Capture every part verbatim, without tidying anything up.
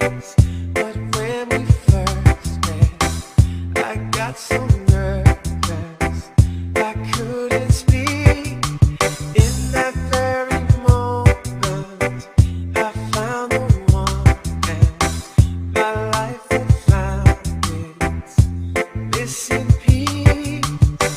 But when we first met, I got so nervous I couldn't speak. In that very moment, I found the one, and my life had found its missing piece.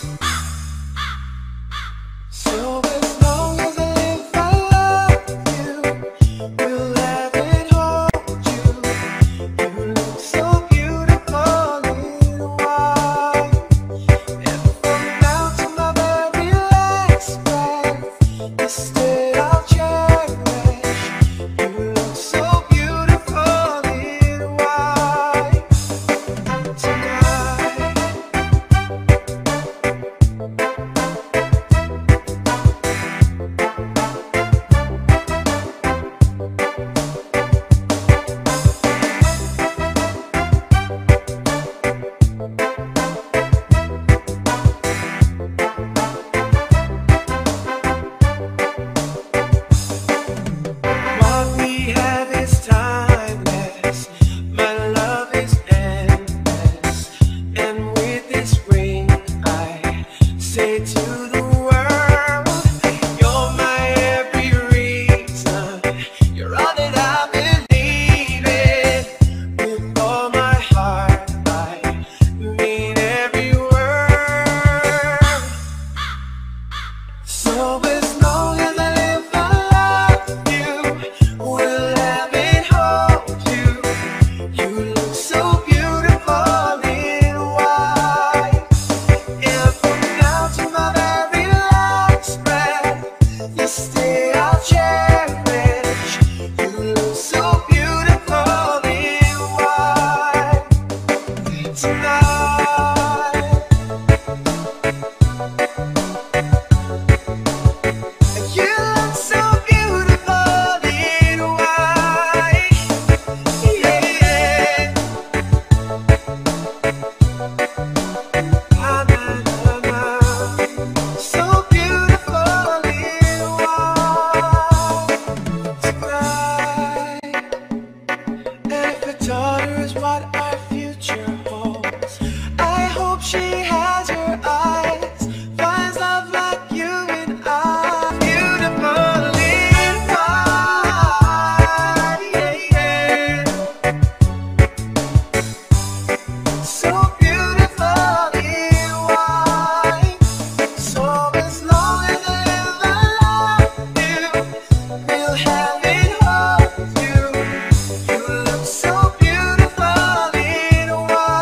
So as long as I live, I love you. Will have it hold you. You look so beautiful in white. And from now to my very last breath, this day I'll cherish. You look so beautiful in white tonight. What we have is timeless. My love is endless. And with this ring, I say to the world, you're my every reason. You're all that I believe in. With all my heart, I mean every word. So as long as I live, I love you. Will have it hold you. You look so beautiful in white. And from now to my very last breath, this day I'll cherish. You look so beautiful in white tonight. You look so beautiful in white, yeah. Na, na, na, na. So beautiful in white tonight. And if a daughter is what our future holds, I hope she has your eyes, finds love like you and I. Beautiful in white, yeah, yeah. So beautiful in white. So as long as I live, I love you. We'll have it hold you. You look so beautiful in white.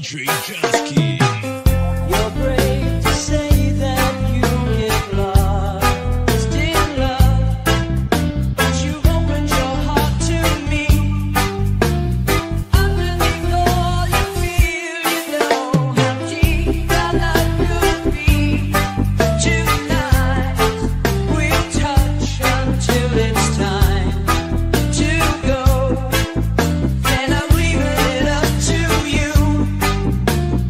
D J Jasky. You're brave to say that you get lost in love, but you've opened your heart to me. Underneath all you feel, you know how deep our love could be. Tonight we'll touch until it's time to go, and I'm leaving it up to you.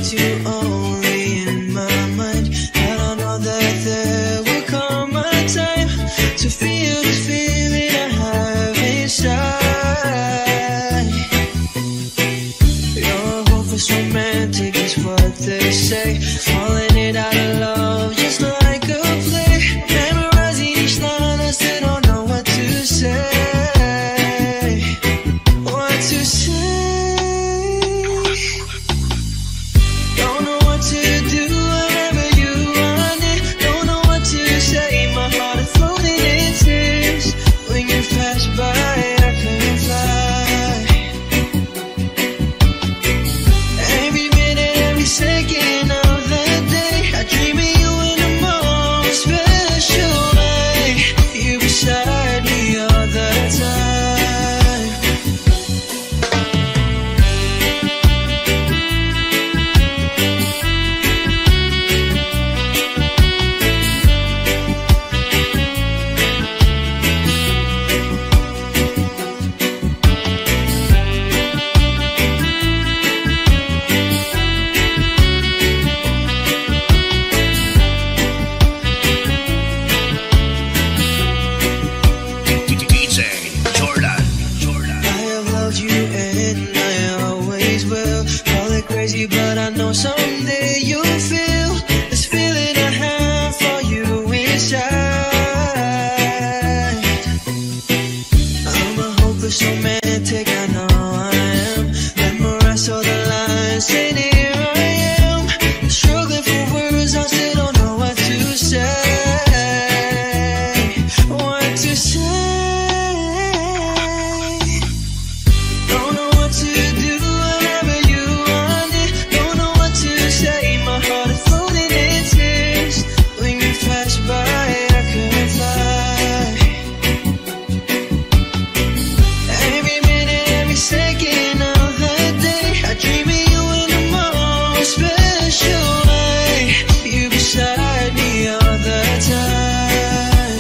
always you only in my mind. And I know that there will come a time to feel this feeling I have inside. Your hope is romantic is what they say, falling it out of love just like a play, memorizing each line I still don't know what to say. What to say? Don't know what to do whenever you want it. Don't know what to say. My heart is floating in tears. When you pass by, I couldn't fly. Every minute, every second of the day, I dream of you in the most special way. You beside me all the time. D J Jordan, Jordan. I have loved you and I always will. Call it crazy, but I know someday you'll feel this feeling I have for you inside. I'm a hopeless romantic, I know I am. Memorize all the lines, and here I am, struggling for words, I still don't know what to say. What to say? Don't know what to do whenever you want it. Don't know what to say. My heart is floating in tears. When you pass by, I couldn't fly. Every minute, every second of the day, I dream of you in the most special way. You beside me all the time.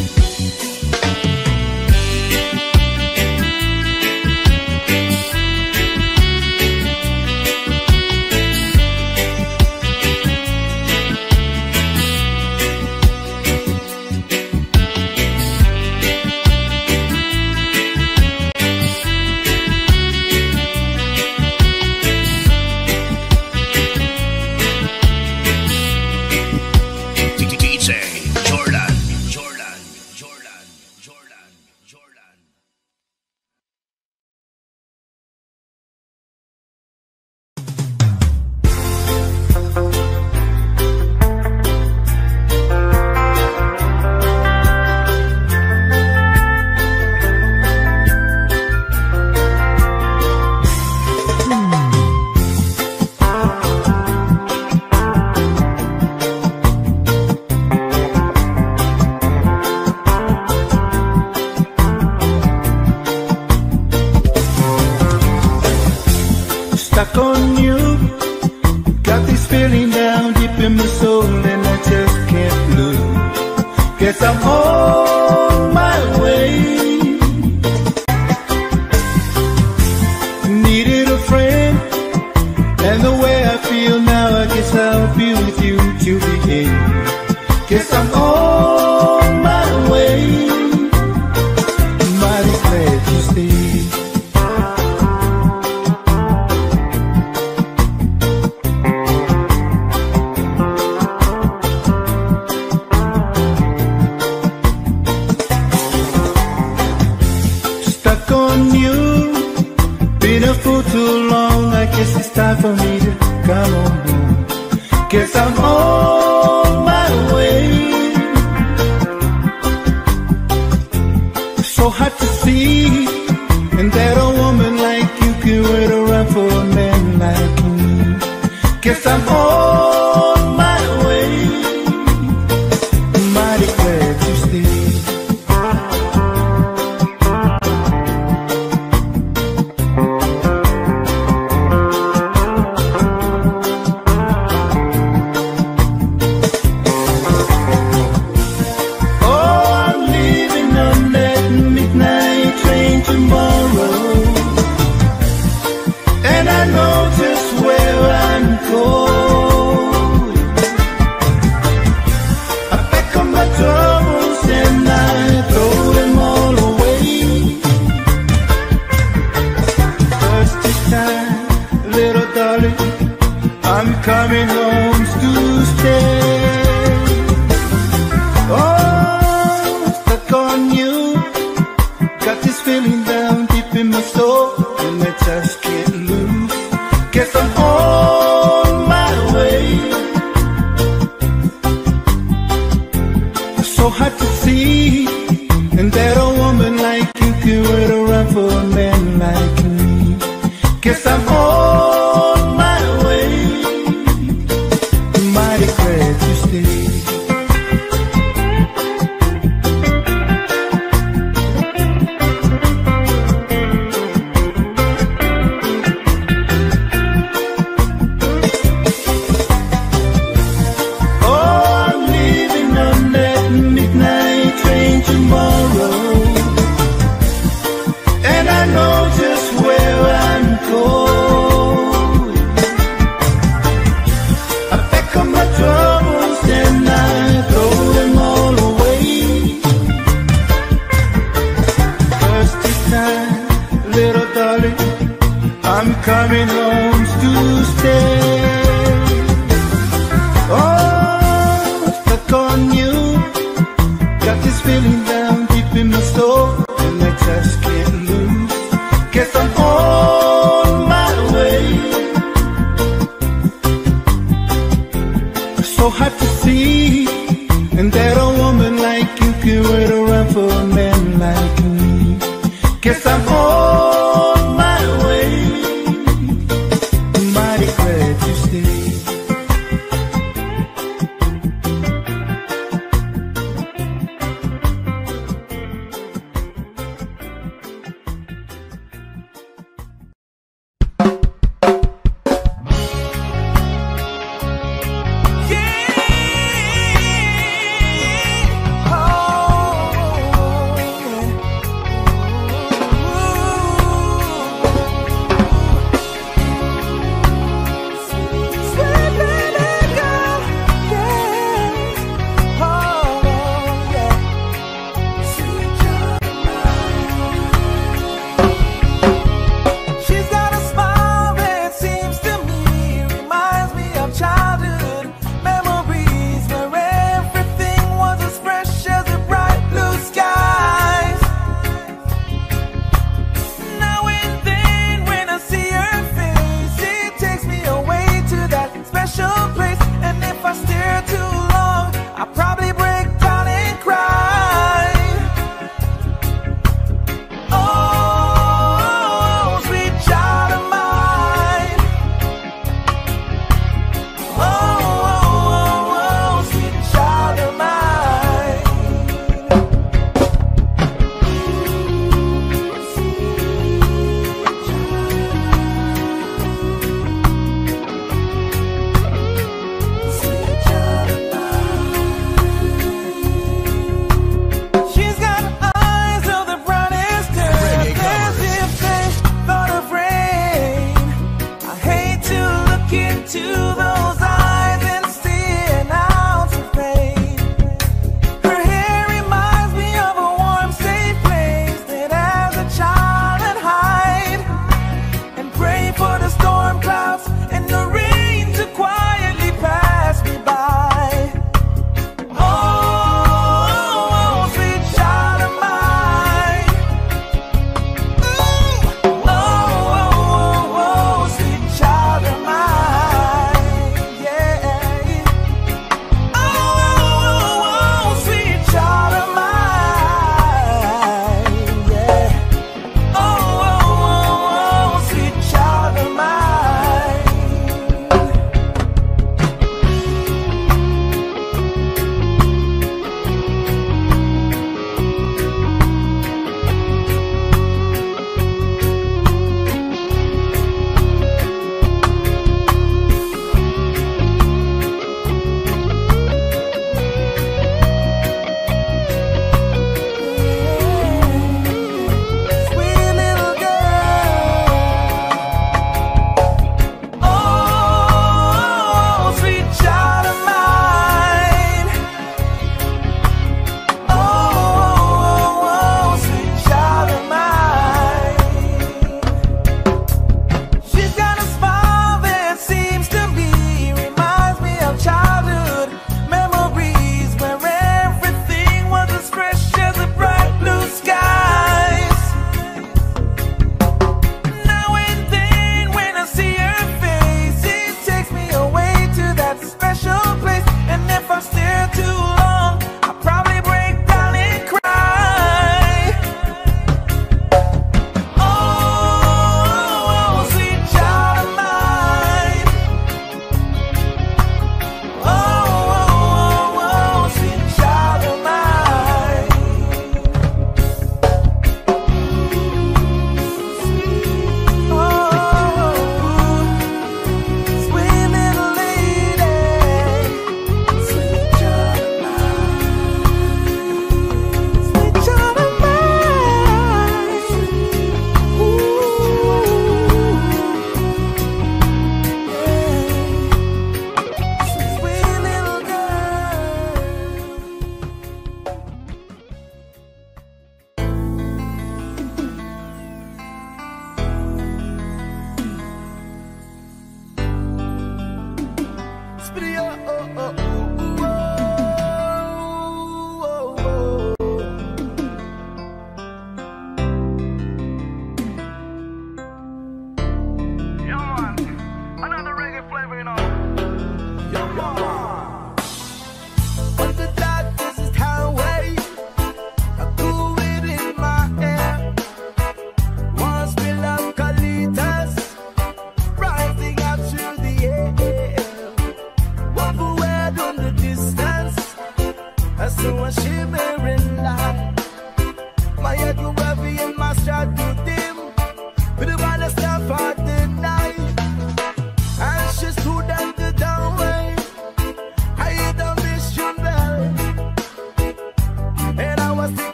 D J Jordan, Jordan, Jordan, Jordan, Jordan. Stuck on you, got this feeling down deep in my soul, and I just can't lose. Guess I'm on my way. Needed a friend, and the way I feel now, I guess I'll be with you till the end. Guess I'm on my way. Mighty glad you stayed. Stuck on you, been a fool too long. I guess it's time for me to come on home. Guess I'm on my way. So hard to see, and that a woman like you can wait around for a man like me. Guess I'm on my way. Mighty glad you stayed. Tomorrow, and I know just where I'm going. in my soul, and I just can't lose. Guess I'm on my way. So hard to see, and that a woman like you could wait around for a man like me. Guess I'm on my way. Mighty glad you stayed. Coming home to stay. Oh, stuck on you. Got this feeling down deep in my soul, and I just can't lose. Guess I'm on my way. So hard to see, and that a woman like you can wait around for a man like me. Guess I'm on my way. Glad you stayed. Yeah. Oh.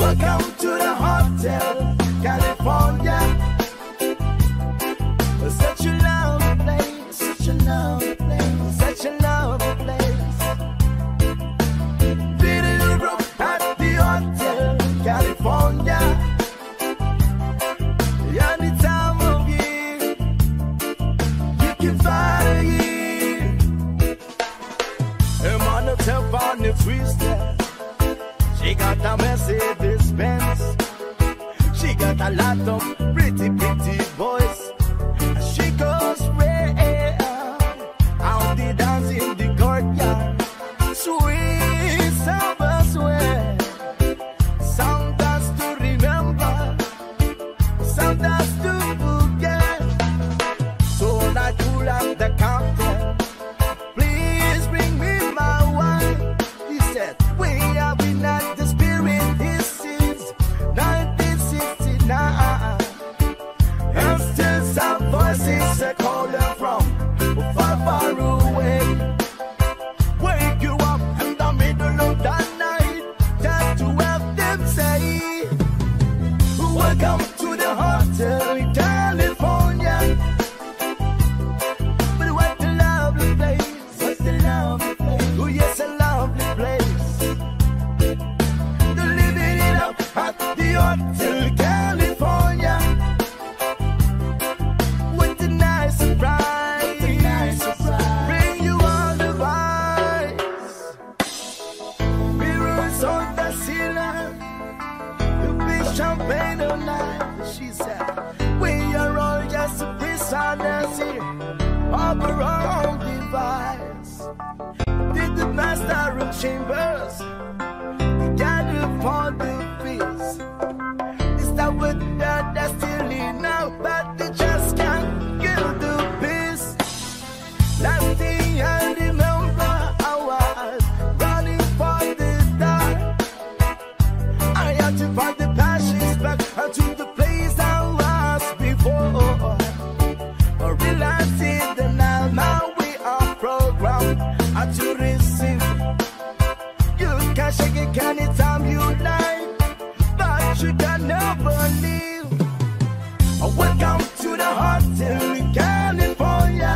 Welcome to the Hotel California. Such a lovely place, such a lovely place, such a lovely place. Little room at the Hotel California. Any time of year, you can find it here. I'm on the top on the twister. She got a Mercedes Benz. She got a lot of pretty, pretty boys. She goes rare out the dance in the courtyard. Sweet summer sweat. Some dance to remember, some dance to forget. So I pull up the counter. Please bring me my wine. He said, we are in at the spirit. This is nineteen sixty-nine. And still some voices are calling from far, far away. Wake you up in the middle of the night just to have them say, welcome to the Hotel in California. But what a lovely place, what a lovely place. Oh yes, a lovely place. They're living it up at the Hotel California. What a nice surprise, what a nice surprise. Bring you all the vibes. Mirrors on the ceiling, the big champagne all night. She said, we are all just prisoners here of our own device. Did the master of chambers gather for the peace? Is that what they're destiny now? But they just can't get the peace. Last thing I remember, I was running for the dark. I had to find the passions back to the place I was before. I realizing that now, now we are programmed to receive. You can shake it anytime you like, but you can never leave. Welcome to the Hotel in California.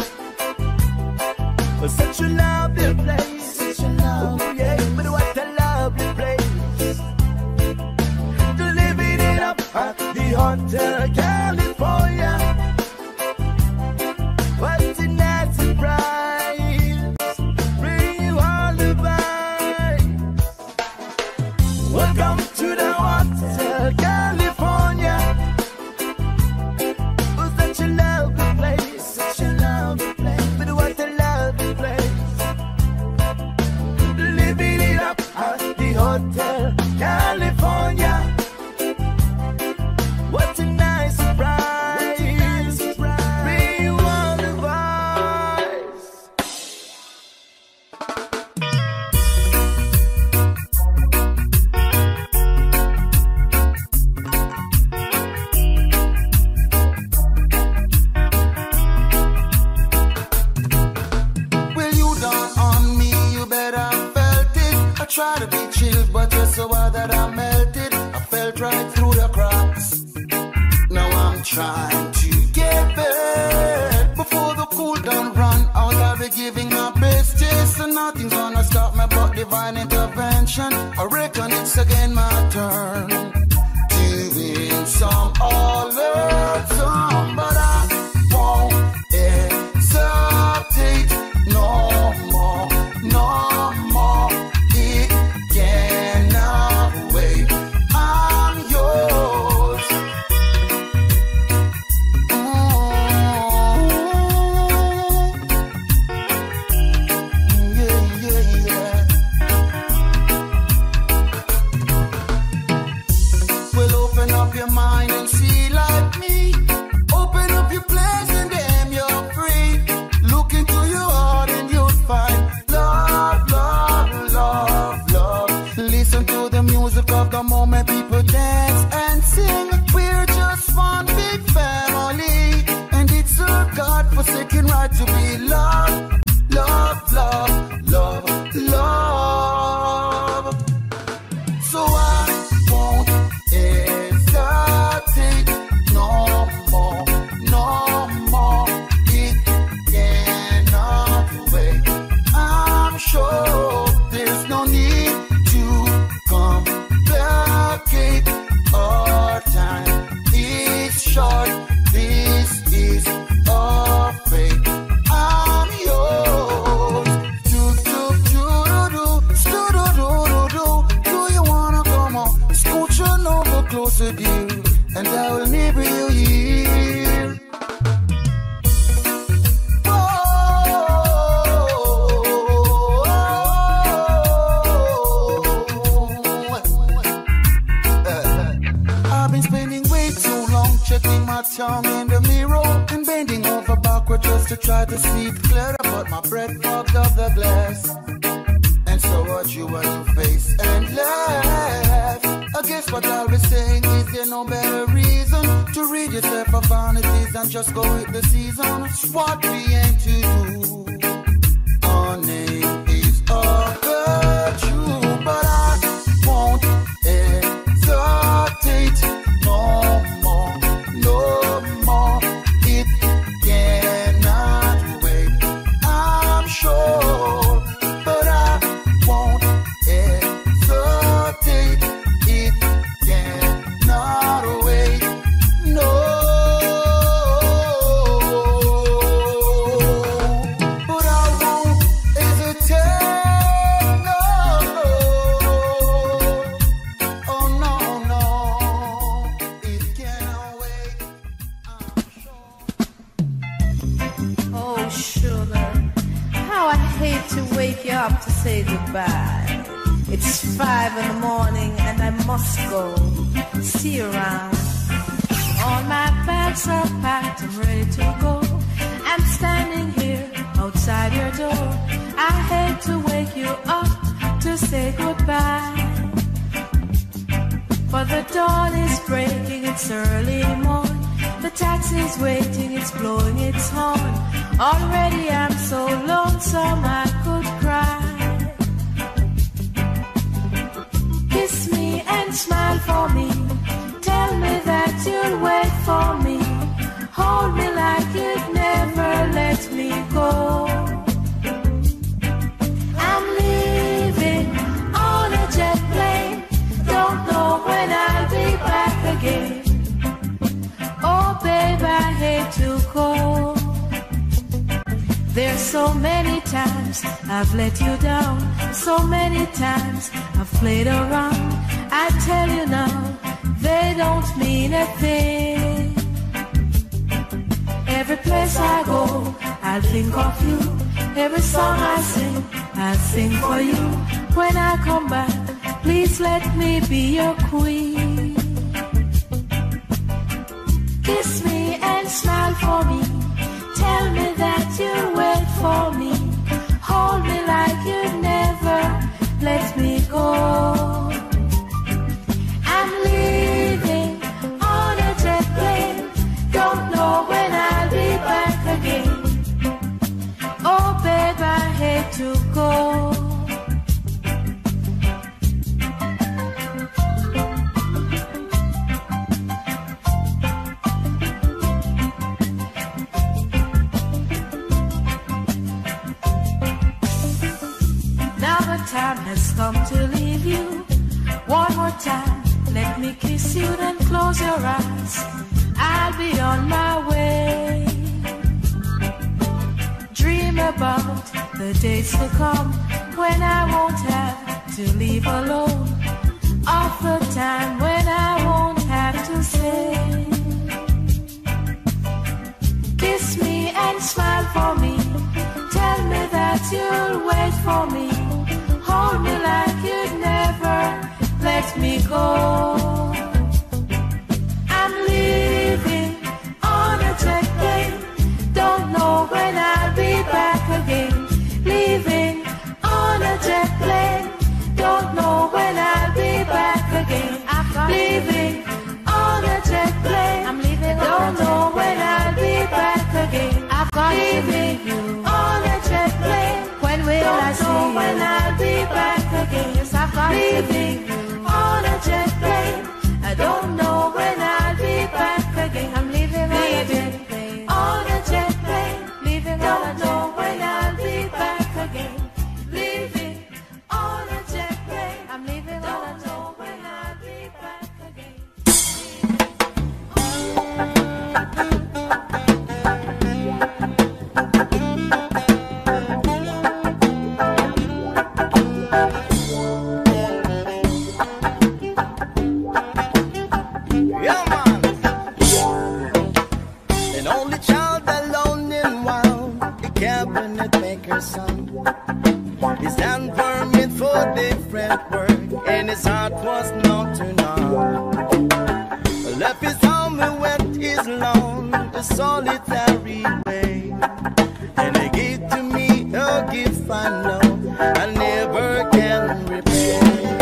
Such a lovely place, such a lovely oh, yeah, but what a lovely place. To living it up at the Hotel California. What's a nice surprise? Bring you all the vibes. Welcome to the Hotel California. Oh, such a lovely place, such a lovely place. But what a lovely place. Living it up at the Hotel California. What a nice surprise. Bring you all the vibes. Well, you down on me, you better felt it. I try to be chill, but you're so hard that I melted. I felt right through the cracks. Now I'm trying to get back before the cool down run out. I'll be giving my best, yes, and nothing's gonna stop me but divine intervention. I reckon it's again my turn to win some, all learn some, but I won't hesitate no more, no more. It cannot wait. I'm yours. Yeah, yeah, yeah. Well, open up your mind and see like me. Open up your place and damn, you're free. Look into your heart and you'll find love, love, love, love. Listen to the music of the moment, people dance and sing. We're just one big family, and it's a God-forsaken right to be loved. Love, love, love, love. So I won't close with you, and I will never you here. I've been spending way too long checking my tongue in the mirror and bending over backward just to try to see clearer, but my breath fogged up the glass. And so watch you on your face and laugh. I guess what I'll be saying is there no better reason to rid yourself of vanities and just go with the season. It's what we aim to do. Our name is a virtue, but I won't hesitate no more, no more. It cannot wait, I'm sure, but I won't hesitate. It cannot wait, no. But I won't hesitate, no. Oh no, no, it cannot wait, I'm sure. Oh, sugar, how I hate to wake you up to say goodbye. It's five in the morning and I must go. See you around. All my bags are packed, I'm ready to go. I'm standing here outside your door. I hate to wake you up to say goodbye. For the dawn is breaking, it's early morn. The taxi's waiting, it's blowing its horn. Already I'm so lonesome I could cry. Kiss me and smile for me. Tell me that you'll wait for me. Hold me like you'd never let me go. I'm leaving on a jet plane. Don't know when I'll be back again. Oh babe, I hate to go. There's so many times I've let you down. So many times I've played around. I tell you now, they don't mean a thing. Every place I go, I'll think of you. Every song I sing, I'll sing for you. When I come back, please let me be your queen. Kiss me and smile for me. Tell me that you'll wait for me. Hold me like you'd never let me go. I'm leaving on a jet plane. Don't know when I'll be back again. Oh babe, I hate to go. Time has come to leave you. One more time, let me kiss you, then close your eyes. I'll be on my way. Dream about the days to come when I won't have to leave alone. Of the time when I won't have to say. Kiss me and smile for me. Tell me that you'll wait for me. Hold me like you'd never let me go. I'm leaving on a jet plane. Don't know when I'll be back again. Leaving on a jet plane. Don't know when I'll be back again. Leaving on a jet plane. I'm leaving. Don't know when I'll be back again. I've got leaving you on a jet plane. When will Don't I see know when I'll be back again. Yes, I've got leaving on a jet plane. I don't know when I'll be back again. I'm leaving, leaving on a jet plane. Leaving, don't know when I'll be back again. Leaving on a jet plane. I'm leaving, don't know when I'll be back again. Yeah, man. An only child alone and wild, a cabinet maker's son. His hand were meant for different work, and his heart was not to none. Left his home and went his lone, a solitary way. And he gave to me a gift I know I never can repay.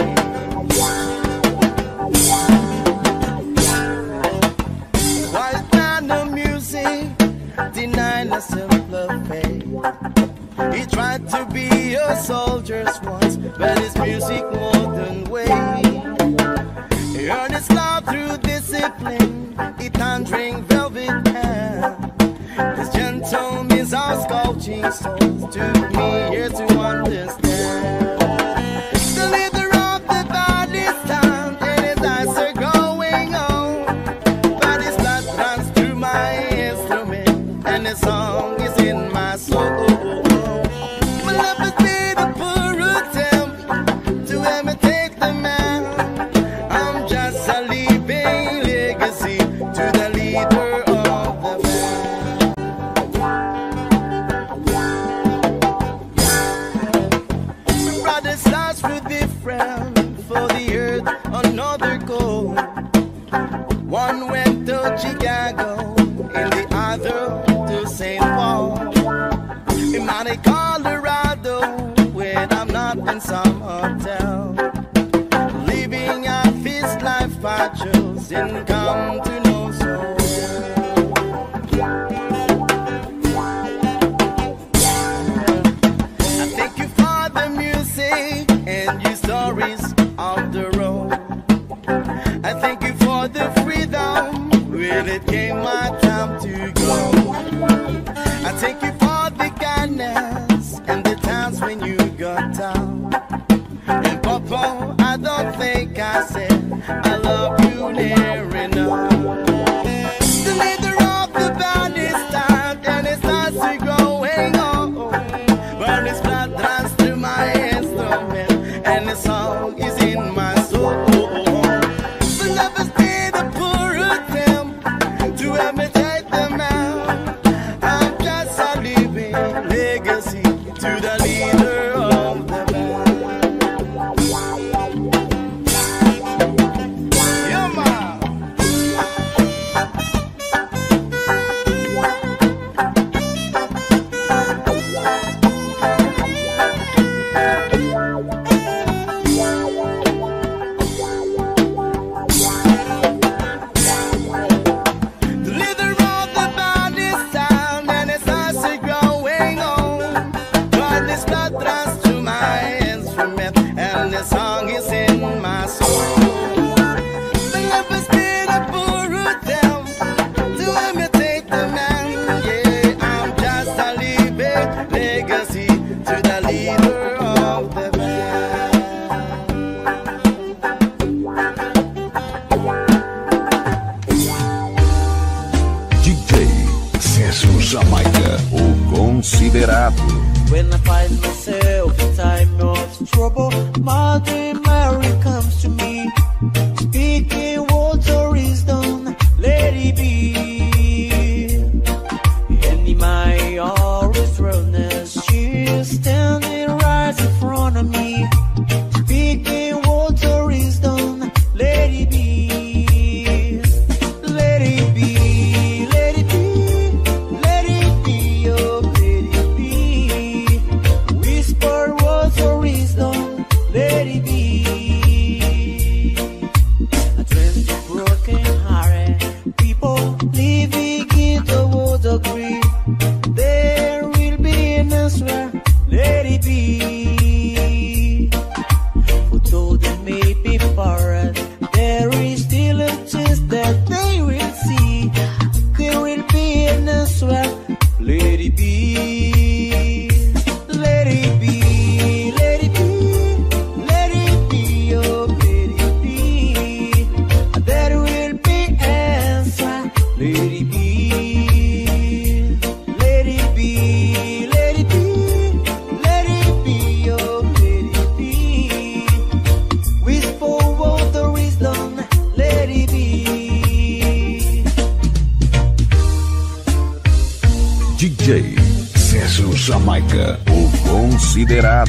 White man of music, denied a simpler fate. He tried to be a soldier's once, but his music wouldn't wait. He earned his love through discipline, he thundering velvet hair. His gentle means our sculpting souls took me years to understand. The leader of the body stand, and his eyes are going on. But his blood runs through my instrument, and his song is in my soul. My love has been a poor attempt to imitate the man. I'm just a living legacy to the leader of the band. My brother stars were different, for the earth another goal. One went to Chicago, and the other to Saint Paul. In Monte Colorado, when I'm not in some hotel, living a feast life I chose and come to know so well. I thank you for the music and your stories on the road. I thank you for the freedom when it came my time to go. I thank you for the kindness and the times when you got down. And Papa, I don't think I said I love you near enough. The leader of the band is tired and it starts to going on. But his blood runs through my instrument and the song is in my soul. The love has been a poor attempt to imitate the man. I'm just a living legacy to the leader of the band. Yeah, man. The leader of the band is down and his eyes are growing on. But his blood runs through my instrument and the song is in my soul. The love has been a poor attempt to imitate the man. Yeah, I'm just a living legacy to the leader of the band. D J Sérgio Jamaica, o considerado. When I find myself in time of trouble, Mother Mary comes to me, speaking words of wisdom, let it be. And in my always wellness, she is standing right in front of me, speaking words of wisdom, let it be. Let it be, let it be, let it be, oh, let it be. Whisper words of wisdom, let it be. Jamaica, o considerado.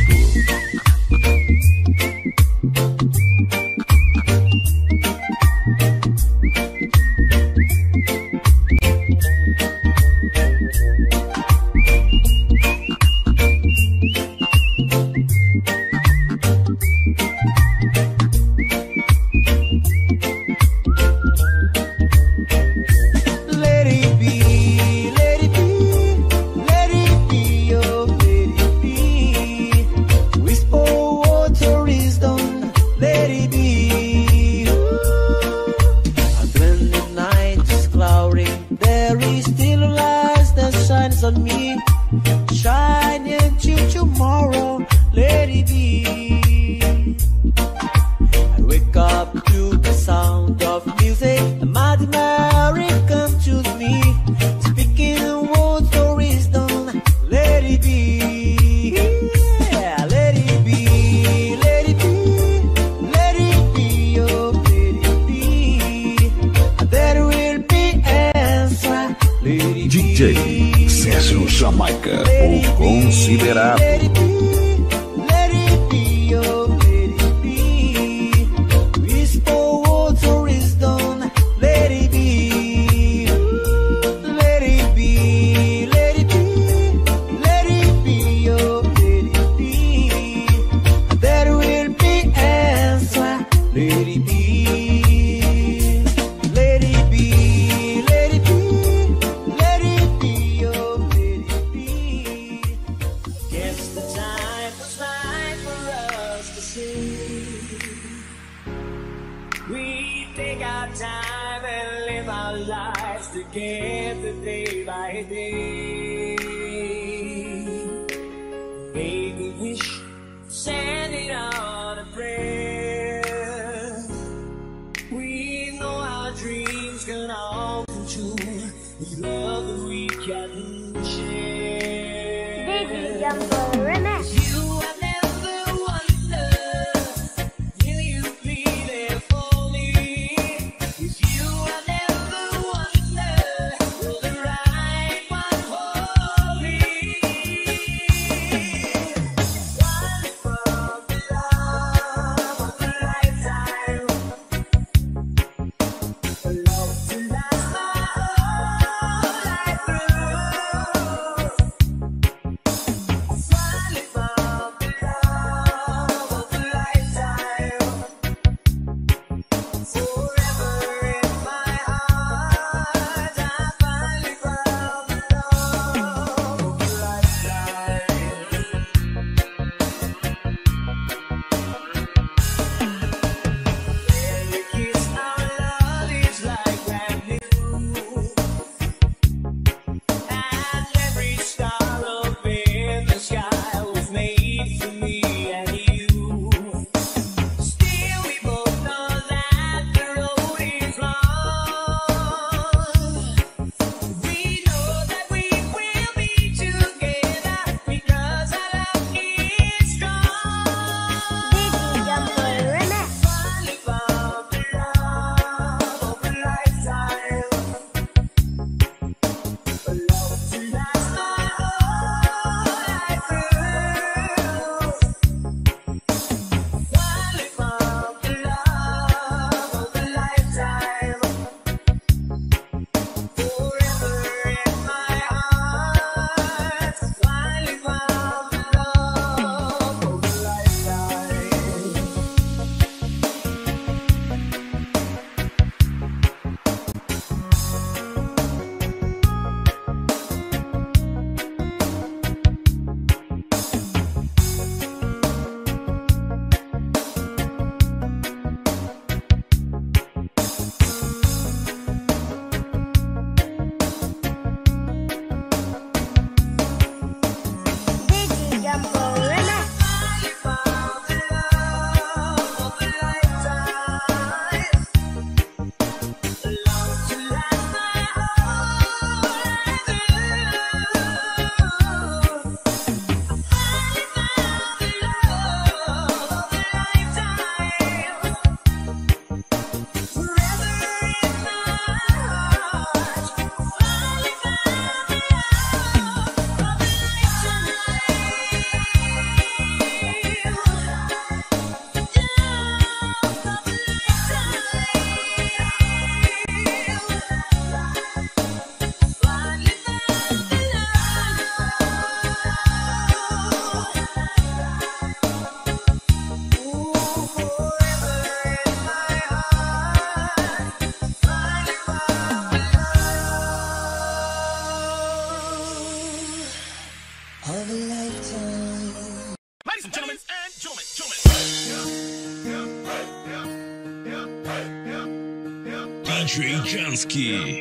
Let it be, let it be, let it be, oh, let it be. Whisper water is done, let it be. And when the night is cloudy, there is still a light that shines on me. Shine into tomorrow, let it be. I wake up to the sound of music, and Mighty Mary come to me, speaking words of wisdom, let it be. Yeah, let it be, let it be, let it be, oh, let it be. And there will be answer, let it D J be. Sérgio Jamaica, Let o it be, considerado. let it be, let it be, oh, let it be. Whisper words of wisdom, let it be. Let it be, let it be, let it be, oh, let it be. There will be answer, let it be. Let it be, let it be, let it be, oh, let it be. Guess the time was right for us to see. We take our time and live our lives together day by day. Make a wish, send it on a prayer. We know our dreams can all come true. With love that we can share. Baby Jungle Remix. You have never wondered, will you be there for me? If you have never wondered, will the right one hold me? One for the love of a lifetime, a love to last my whole life through. D J Jansky.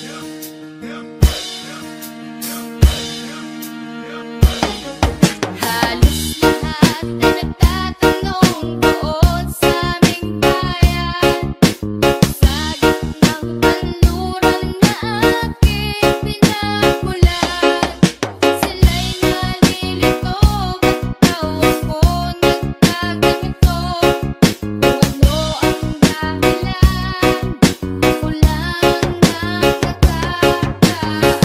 Halos lahat na nagtatanong doon sa aming bayan, sa gitnang kanluran na aking pinagmulan. Sila'y nalilito, ba't daw ako nagkaganito? Kung ano ang dahilan, ako lang ang nakakaalam.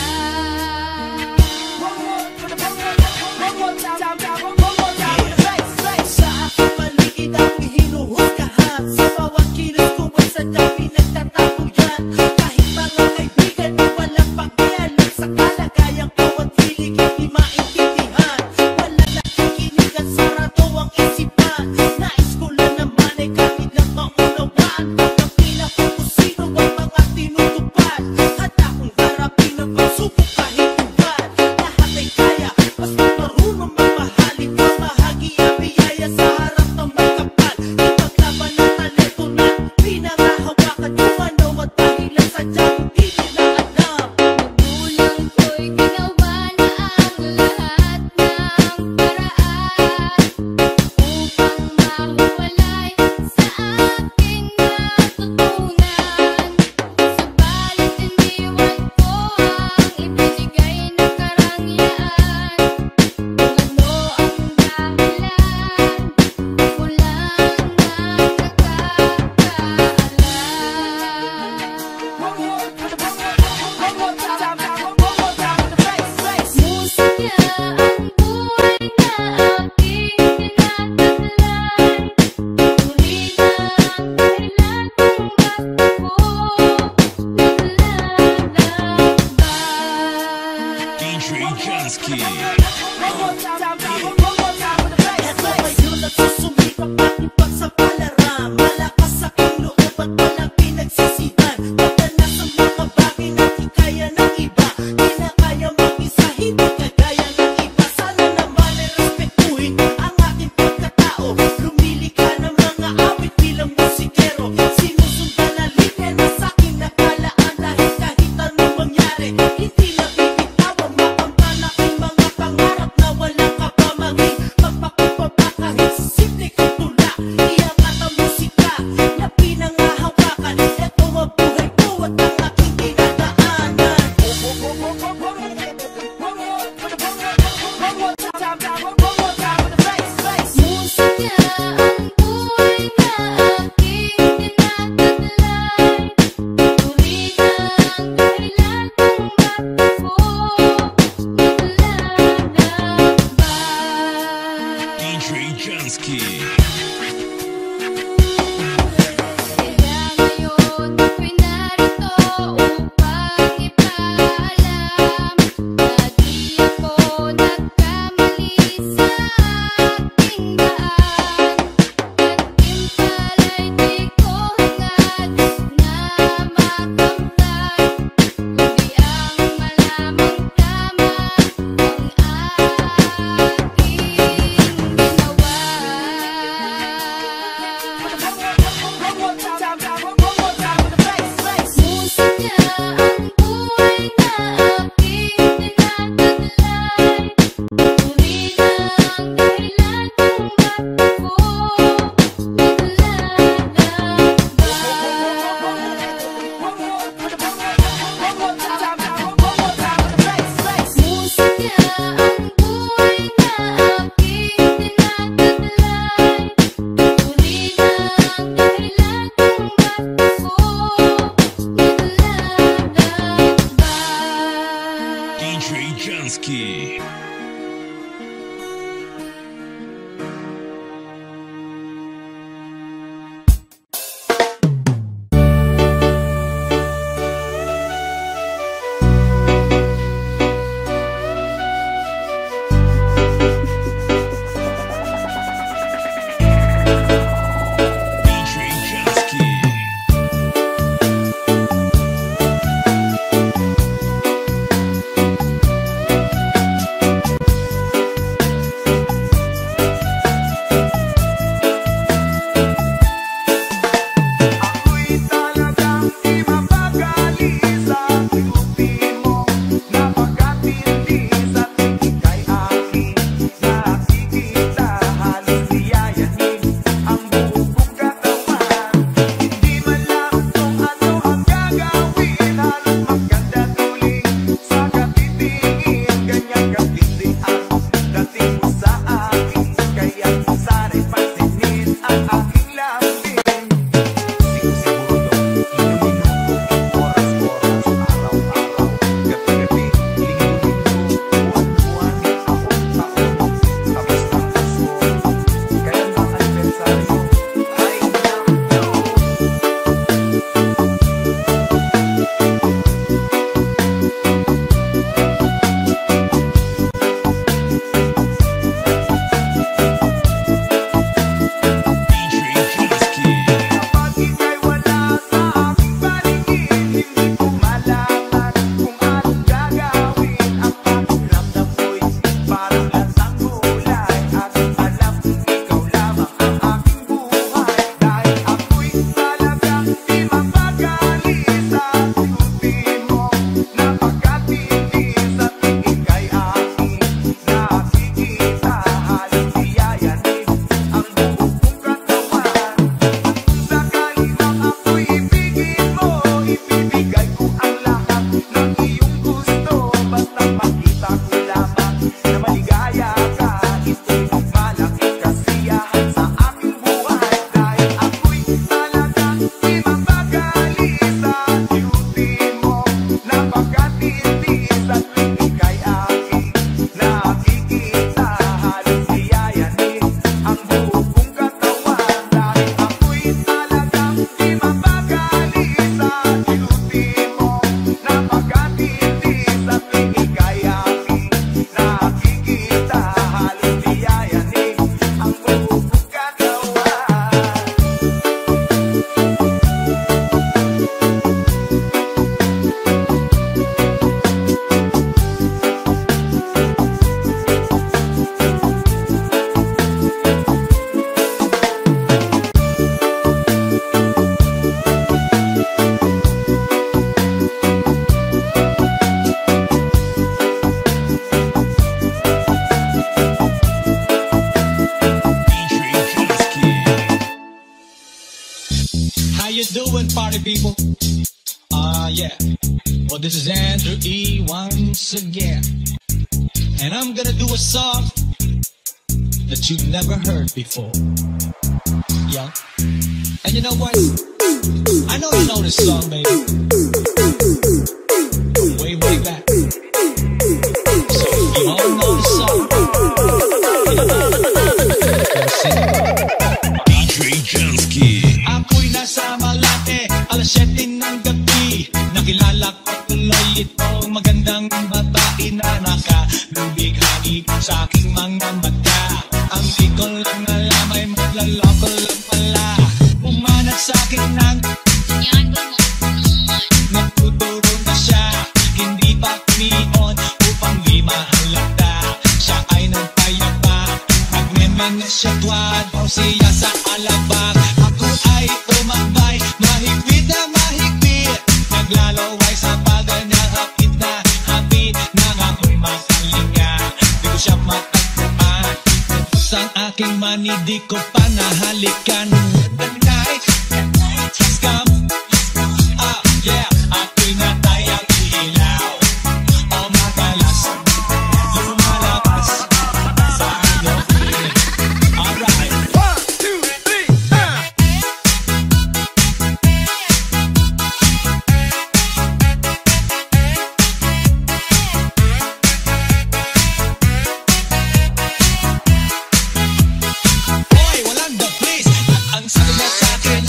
Sa aking paligid ako'y hinuhusgahan, sa bawat kilos ko ay sadyang pinagtataguyan. Kahit mga kaibigan ay walang pakialam sa kalagayang ko at hilig hindi maintindihan. Wala nakikinigan, sarado ang isipan. Nais ko lang naman ay kanilang maunawaan. Ang pinaka kung sino ang mga tinutupad. Handa kong harapin ang pagsubok kahit uwan. Lahat ay kaya, basta marunong magmahalin. Mamahagi ang biyaya sa harap ng may kapal. Ipaglaban ang talento na pinangahawakan. Kung ano at dahilan sadyang hindi nila alam. Magulang ko'y ginawa na ang lahat ng paraan upang mahuwalay sa aking natutunan. Subalit iniwan ko ang ibinigay na karangyaan. Kung ano ang dahilan, ako lang ang nakakaalam. Musika ang buhay na aking tinataglan. Tuloy na ang dahilan kung ba't ako naglalakbay. D J Jansky. Eto ngayon at susumikap aking pagsapalaran. Malakas aking loob at walang pinagsisihan. Pagdanas ang mga bagay na di kaya ng iba. Di na kaya mag-isa, hindi kagaya ng iba. Sana naman ay respetuhin ang aking pagkatao. Lumili ka ng mga awit bilang musikero. Sinusundan na linya na sa'king nakalaan. Dahil kahit anong mangyari, hindi na bibitawan. Makamtan aking mga pangarap na walang kapamangin. Magpakumbaba kahit sa simpleng tula. Iangat ang musika na pinangahawakan. Ito ang buhay doing, party people? Ah, uh, yeah. Well, this is Andrew E. once again. And I'm gonna do a song that you've never heard before. Yeah. And you know what? I know you know this song, baby. Way, way back. So you all know the song. D J Jansky. Ako'y nasa Malate, alas siyete ng gabi. Nakilala ko tuloy itong magandang babae na nakalubighani sa aking mga mata. Ang di ko lang alam ay maglaloko lang pala. Umanat sa akin ng nagtuturo na siya. Hindi pa kumion upang di mahalata. Siya ay nagpayabak, nagmemeng siya tuwad o siya sa alabak. Ako ay tumambay, mahigpit na mahigpit. Naglalaway sa paganyang hapit na hapit. Nang ako'y makalinga, di ko siya matagpuan. Sa aking mani, di ko pa nahalikan. The night has come. Ah, yeah. Ako'y natayang ilaw. O madalas lumalabas sa iyong piling. Alright. One, two, three, ah! Boy, walang the place. Ang sabi niya sa akin,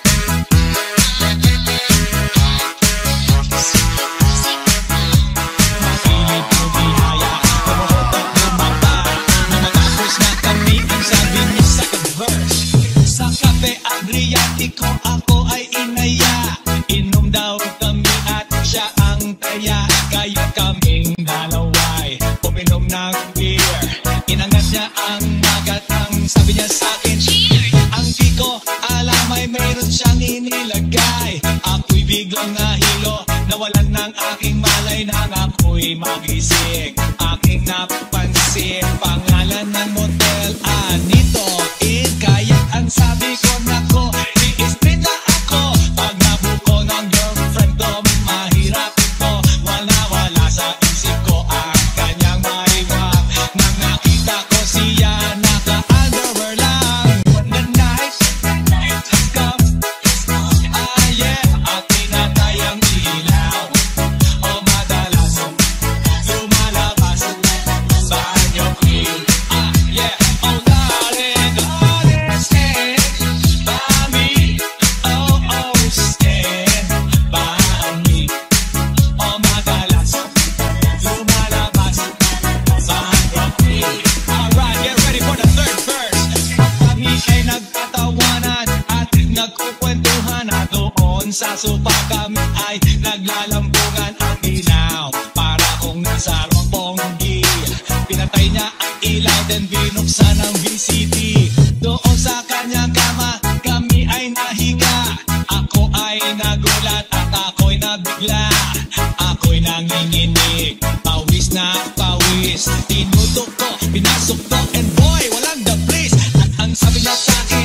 makinig ko bihaya, lumuhod at lumaba. Nang matapos na kami, ang sabi niya sa verse. Sa Cafe Adriatico ako ay inaya. Inom daw kami at siya ang taya. Kaya kaming dalaway uminom ng beer. Inangat niya ang magat, ang sabi niya sa akin, ang di ko alam ay mayroon siyang inilagay. Ako'y biglang nahilo, nawalan ng aking malay nang ako'y magising. Aking napansin, pangalan ng motel, Anito Inn. Kaya ang sabi ko, nako, i-street na ako. Pag nabuko ng girlfriend ko, mahirap ito. Wala-wala sa isip ko ang kanyang maiwak. Nang nakita ko siya, naka-underwear lang. The night has come. Ah, yeah. At tinatayang ilaw. O madalas lumalabas sa anyong piling. Ah, yeah. Oh, darling, darling, stand by me. Oh, oh, stand by me. O madalas lumalabas sa anyong piling. Alright, get ready for the third verse. Kami ay nagtatawanan at nagkukwentuhan na doon sa sopa. Kami ay naglalambungan ang ilaw para kung nasa Roppongi. Pinatay niya ang ilaw, then binuksan ang V C D. Doon sa kanyang kama, kami ay nahiga. Ako ay nagulat at ako'y nabigla. Ako'y nanginginig, pawis na pawis. Tinutok ko, pinasok ko, and boy, walang the place. At ang sabi niya sa akin,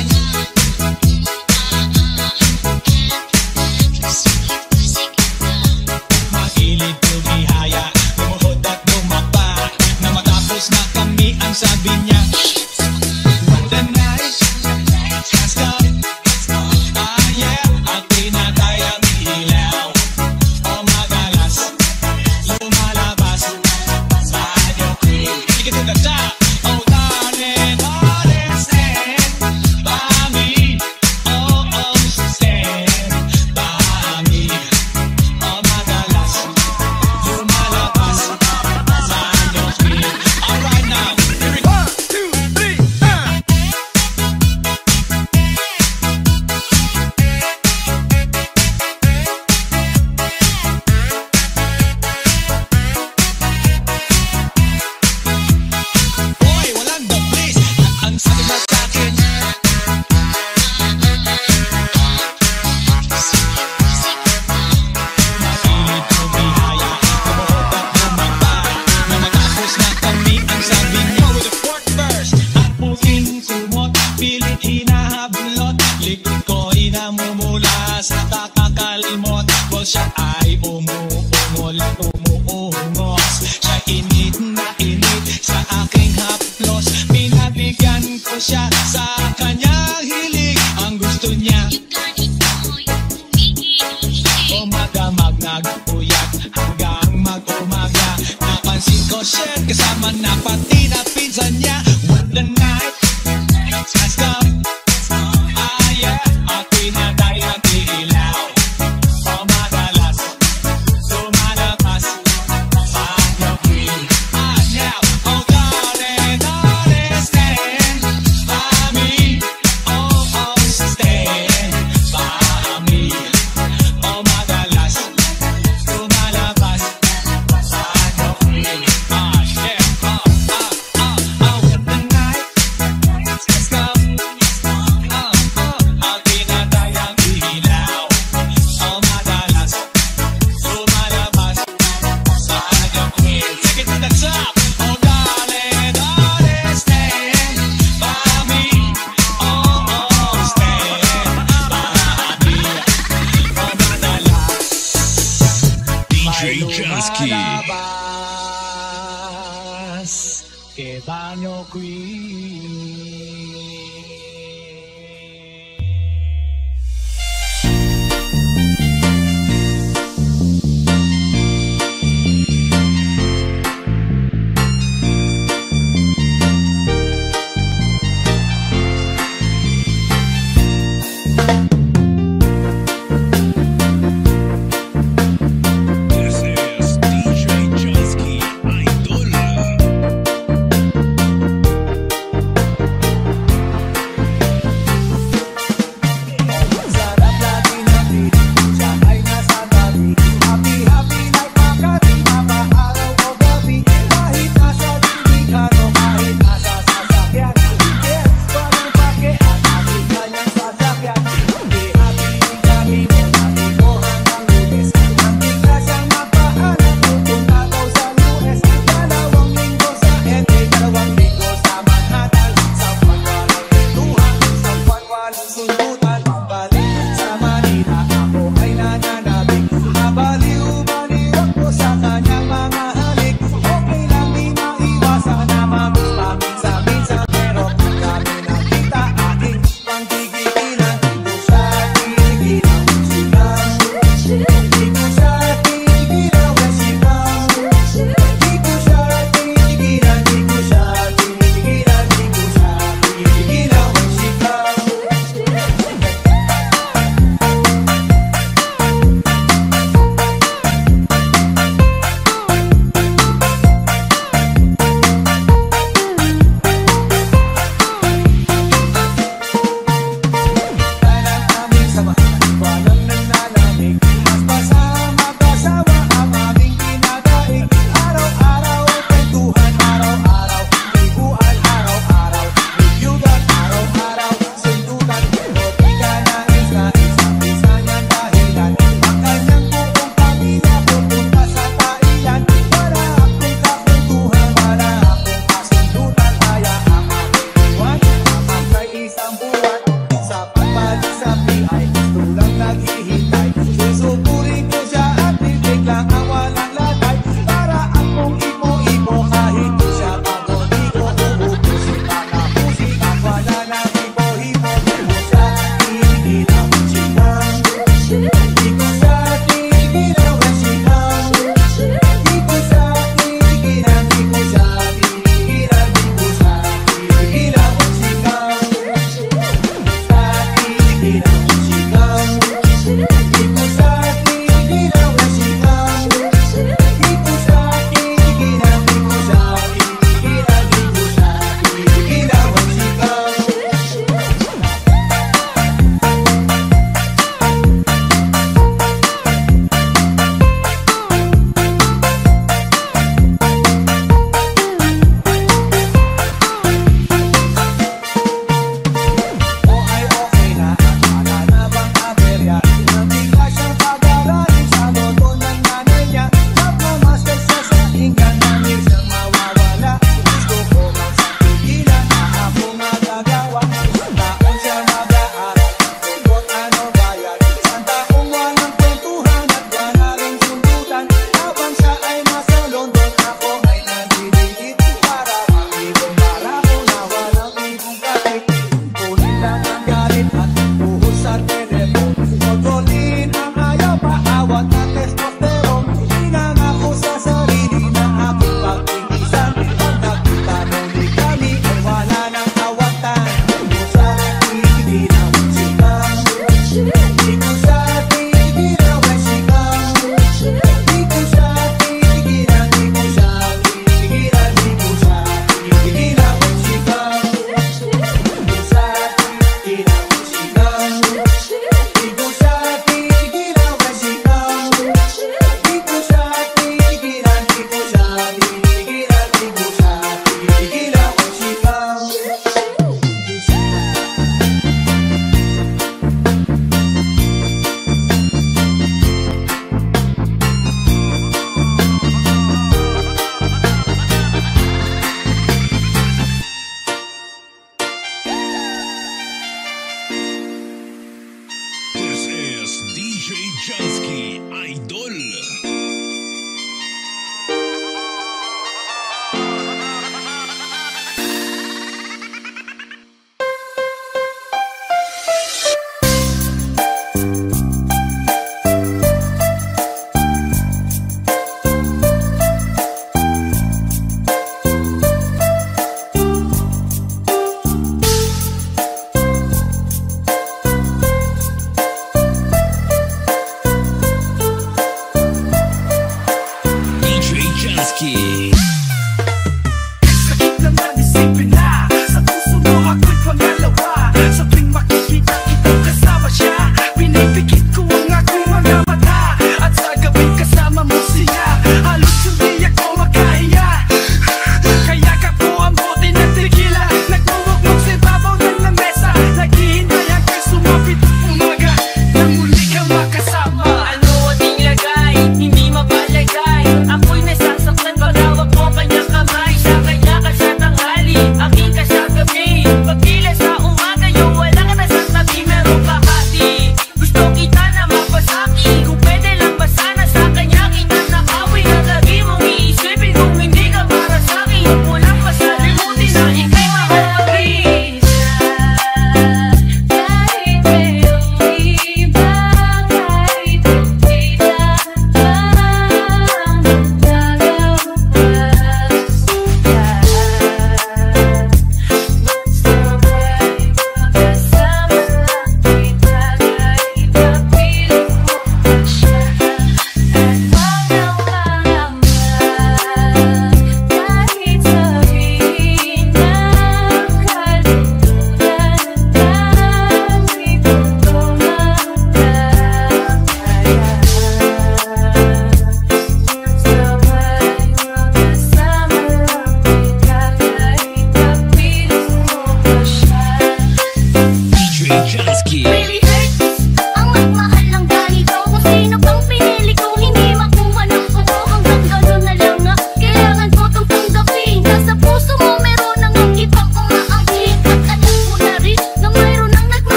makilig tumihaya, lumuhod at lumapa. Nang matapos na kami, ang sabi niya, the night has come. Ah, yeah. At tinatayang ilaw. O madalas lumalabas sa anyong piling. Take it to the top. Oh, Dumadamag nag-uyag hanggang mag-umaga. Napansin ko siya kasama na pati na pinsan niya. When the night has come, ah yeah, at pinatay ang ilaw. O madalas lumalabas sa gabi. Ah now, oh darling, darling, stand by me. Oh, oh, stand by me. Oh madalas lumalabas sa gabi. Ah yeah, ah, ah, ah, ah, when the night has come, ah, ah, at pinatay ang ilaw. Oh madalas lumalabas sa gabi. Take it to the top. Oh darling, darling, stand by me. Oh, oh, stand by me. Oh madalas D J Jansky. lumalabas kay Banyo Queen. This is D J Jansky Idol.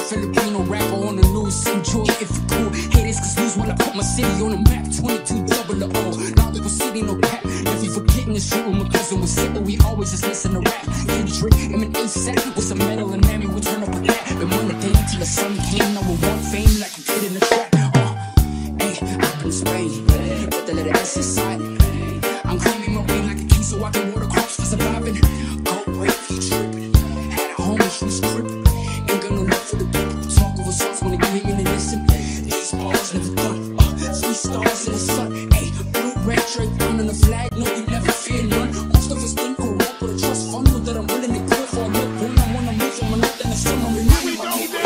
Filipino rapper on the news. Enjoy if you cool. Haters cause lose when I put my city on the map. twenty-two double O. Nautical City, no cap. If you forgetting this shit with my cousin was sick, but we always just listen to rap. Kendrick, him and ASAP with some metal and Mammy, we turn up with that. Been one day till the sun came, now we want fame like a kid in the trap. Uh, hey, I've been Spain, but the letter S inside. I'm claiming my way like a king so I can water crops for surviving. Go break, you tripping. Had a homie, she was tripping. Ain't got no love for the people who talk over songs when they give me and listen. These bars never done. Uh, three stars in the sun. Hey, blue, red, Drake down on the flag. No, you never fear none. Most of us think we're rap, but a trust fund with that I'm willing to kill for a look. When I wanna move from another, and some I'm remembering my people.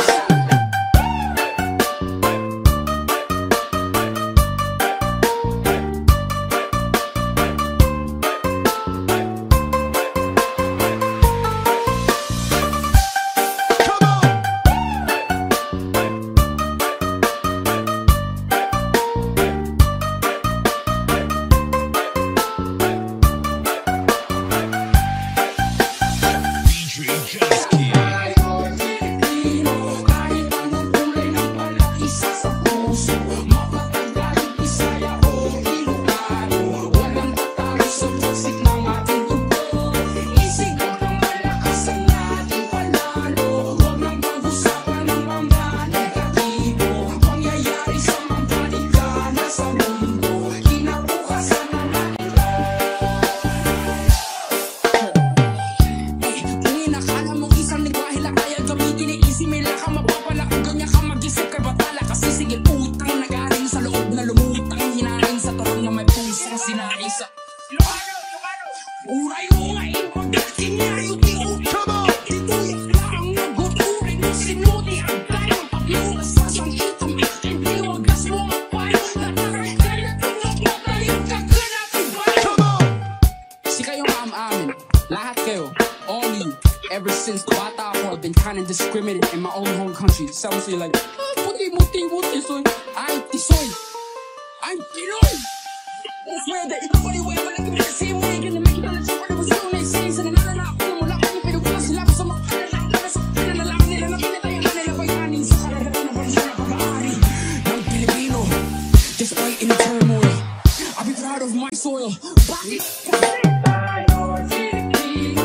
Ever since bata ako, I've been kind of discriminated in my own home country. Some say like, ah, puti, muti, muti, soy. Ay, tisoy. Ay, Pinoy. I swear that everybody will ever look at me the same way. Gonna make it on the top of the zone. They say, sa nanala na ako, wala kami, pero wala sila sa mga kanila. Para sa pinalalaman nila na pinatayan na nila bayanin sa kalagatan ng bansa na pag-aari ng Pilipino. Despite any turmoil, I'll be proud of my soil. Bakit? Kasi tayo, Filipino.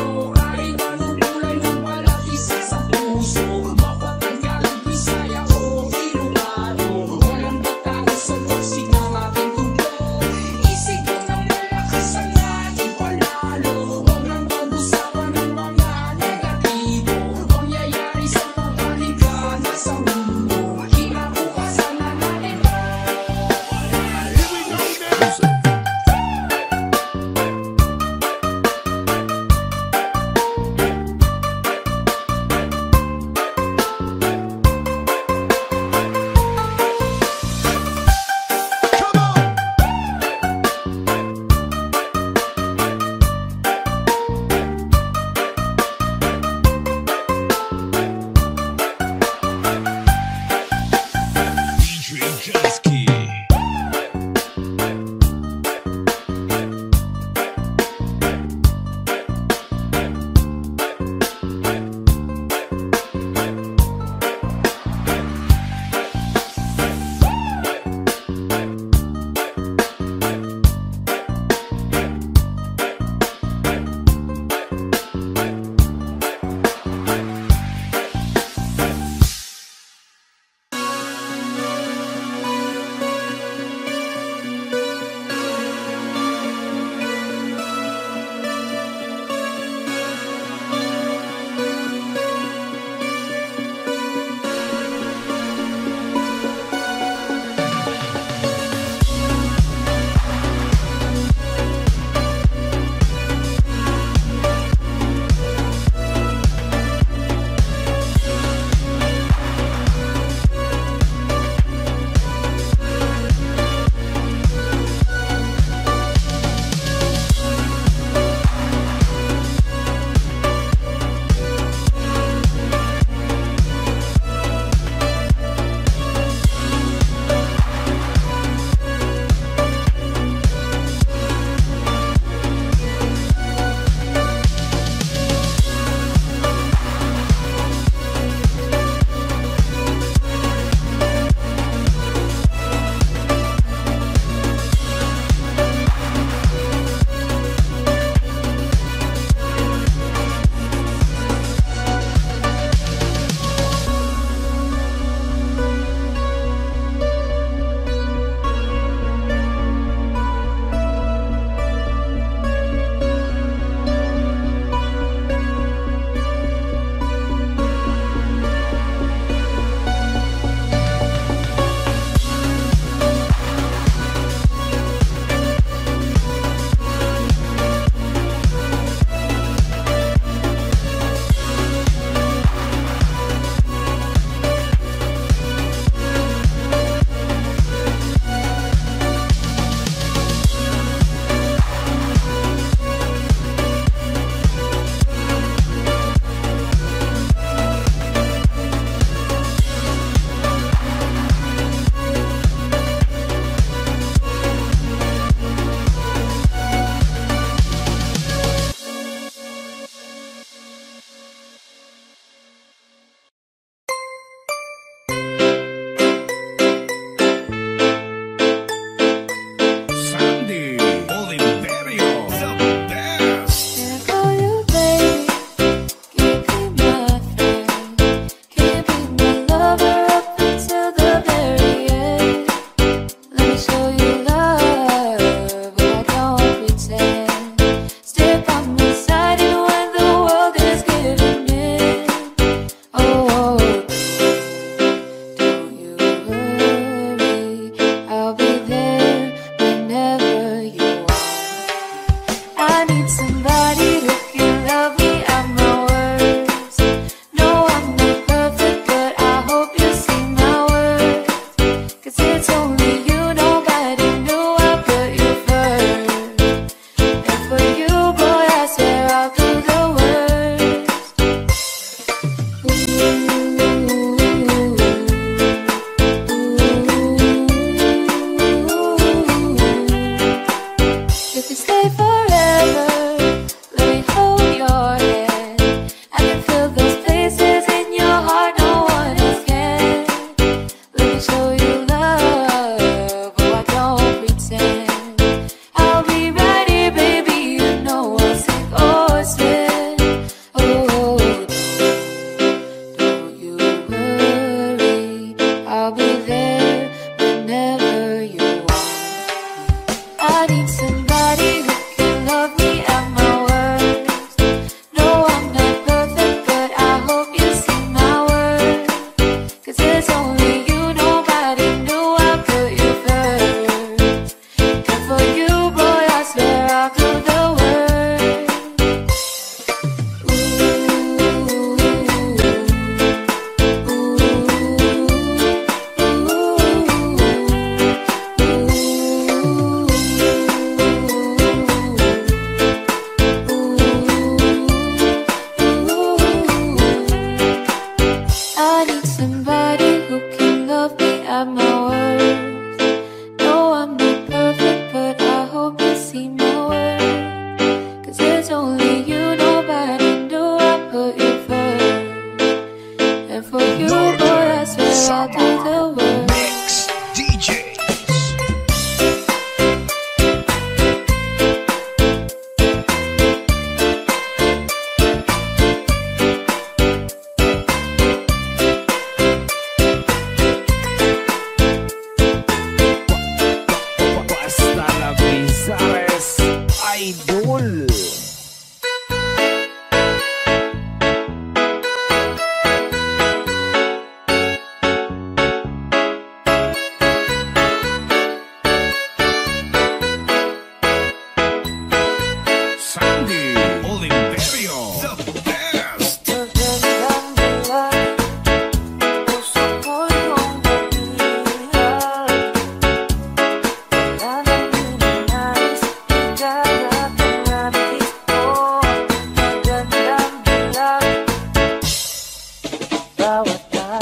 Isip ko ng malakas ang ating panalo. Huwag nang pag-usapan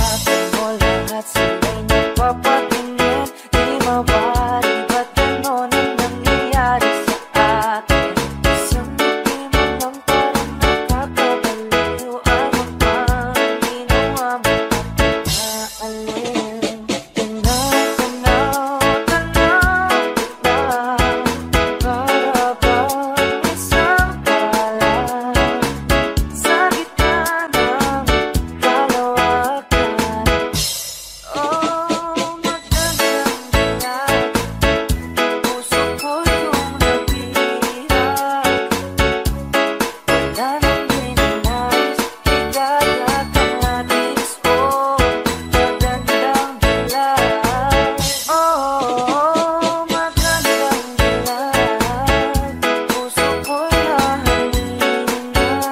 Hawakan mo lahat, sila'y napapatingin. Di mawari ba't ganon ang nangyayari sa akin? Isang ngiti mo lang parang nakakabaliw. Ano bang ginawa mo at naalin? Tanaw, tanaw, tanaw na para bang isang palang sa gitna ng kalawakan. Oh, magandang dilag, puso ko yung nabihag. Wala nang ninanais, higaya kang atis. Oh, magandang dilag. Oh, magandang dilag, puso ko'y nahalina.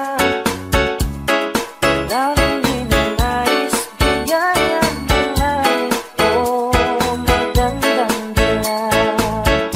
Wala nang ninanais, higaya ng langit. Oh, magandang dilag.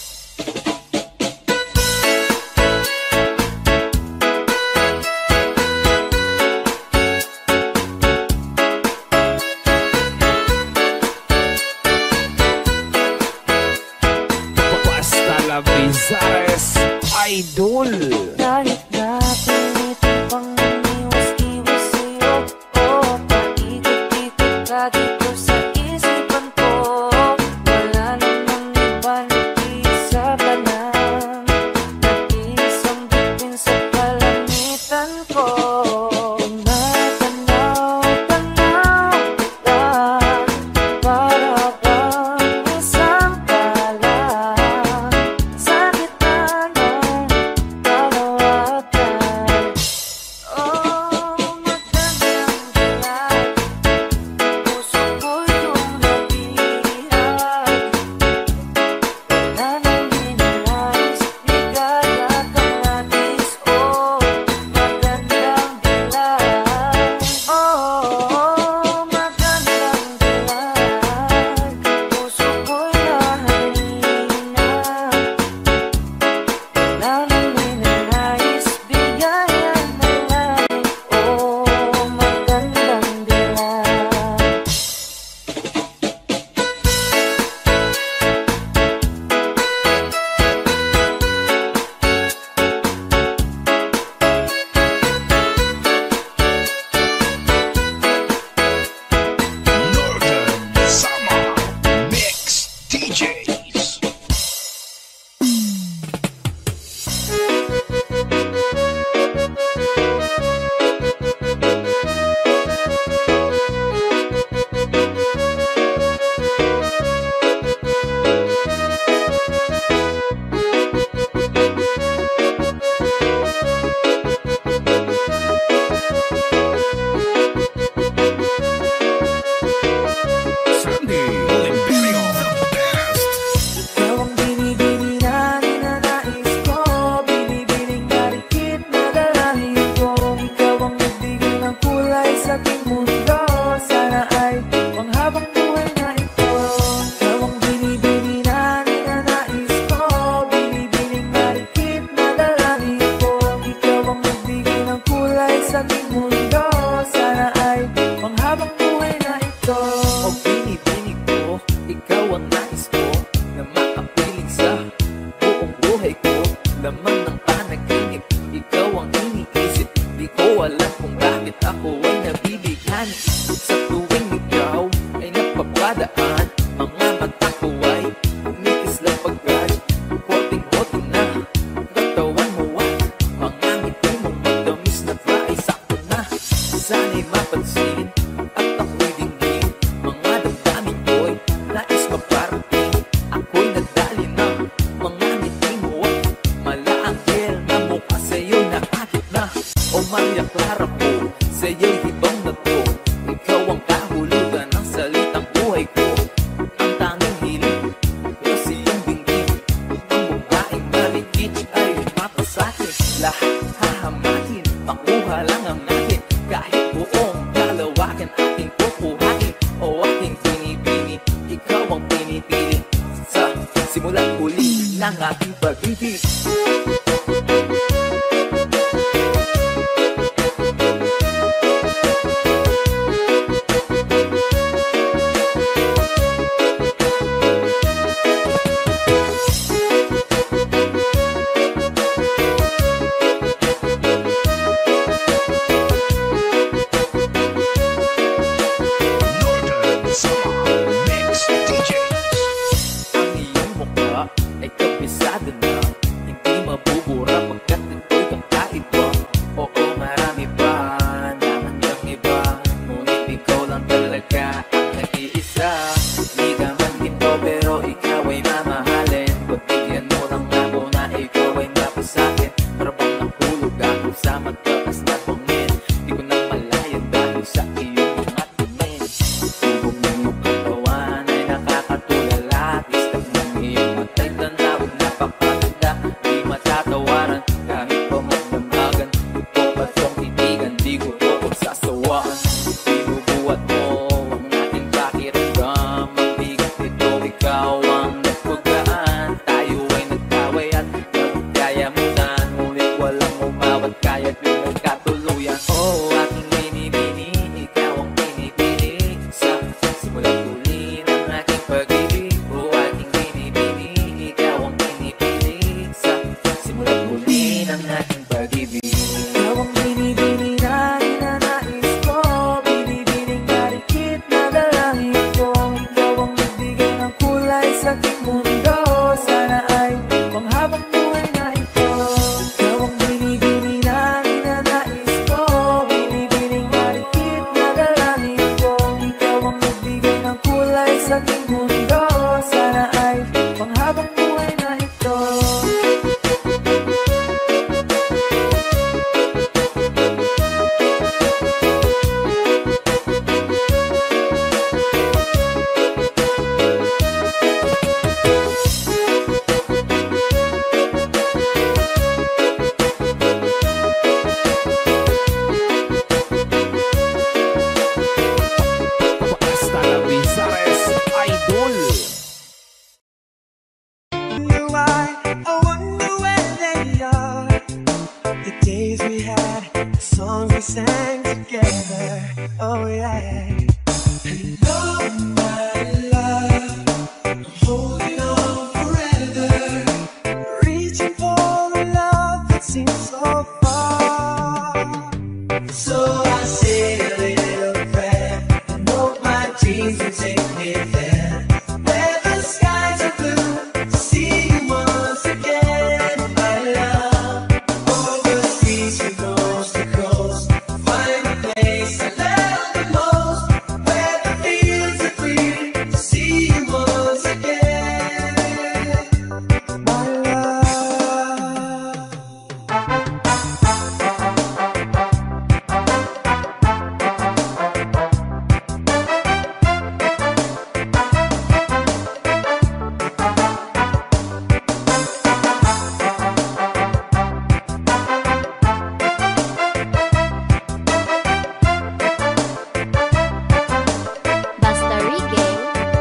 Basta la Brizares Idol. Kahit na pilitin pang umiwas-iwas sa'yo, oh, paikot-ikot ka dito sa isipan ko. Wala namang iba, nag-iisa ka lang. Nag-iisang bituin sa kalangitan ko. Tumatanaw, tanaw lang, para bang isang palang sa gitna ng kalawakan. Oh, magandang dilag, puso ko yung nabihag. Wala nang ninanais, ligaya kang atis. Oh, magandang dilag. Oh, magandang dilag, puso ko'y nahalina. Wala nang ninanais, bigaya ng langit. Oh, magandang dilag. Northern Summer Mix D Js. Sandy Imperial, the best. Ikaw ang binibini na ninanais ko, binibining marikit na dalahin ko. Ikaw ang nagbigay ng kulay sa aking mundo, sana ay panghabang buhay na ito. Ikaw ang binibini na ninanais ko, binibining marikit na dalahin ko. Ikaw ang nagbigay ng kulay sa aking mundo, sana ay panghabang buhay na ito. O binibining ko, ikaw ang nais ko na makapiling sa buong buhay ko. Laman ng panaginip, ikaw ang iniisip. Di ko alam kung bakit ako ay nabibigyan. Sa tuwing ikaw ay napapadaan, mga mata ko ay kumikislang pagkat hoting-hoting na katawan mo at mga ngiti mong matamis na ba ay sakto na. Sana'y mapansin at ako'y dinggin, mga damdamin ko'y nais maparating. Ako'y nadali ng mga ngiti mo at malaanghel na mukha sa'yo na akit na. O Maria Clara ko, sa'yo'y hitong na to. Ikaw ang kahulugan ng salitang buhay ko. Ang tanging hiling, kasi yung dinggin. Ang babaeng maligit ay mata sa'kin. Lahat hahamakin, makuha lang ang akin. Kahit buong kalawakan aking kukuhain. O aking binibini, ikaw ang pinipili. Sa simulat huli ng ating pag-ibig. dreams will take me there. Where the skies are blue, see you once again, my love. Overseas from coast to coast, find a place I love the most. Where the fields are green, see you once again, my love. Basta Reggae,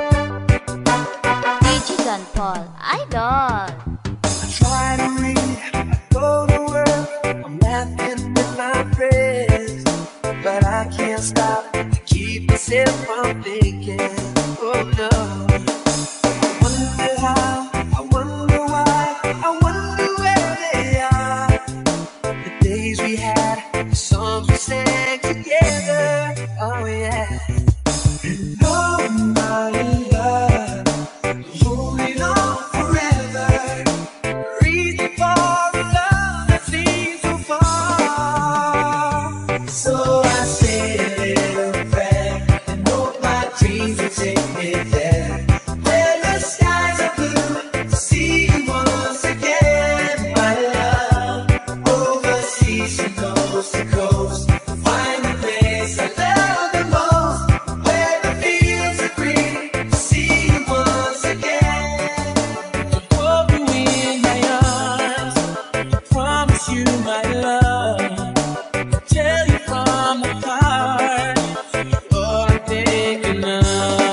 D J Don Paul, Idol. I try to read, I go to work, I'm laughing with my friends, but I can't stop to keep myself from thinking. Oh no. I wonder how, I wonder why, I wonder where they are. The days we had, the songs we sang together. Oh yeah. And oh my love, holding on forever, reaching for a love that seems so far. So I say a little prayer and hope my dreams will take me there. Where the skies are blue, see you once again, my love. Overseas from coast to coast, find a place I love the most. Where the fields are green, see you once again. To hold you in my arms, I promise you my love. Tell you from the heart, all I'm thinking of.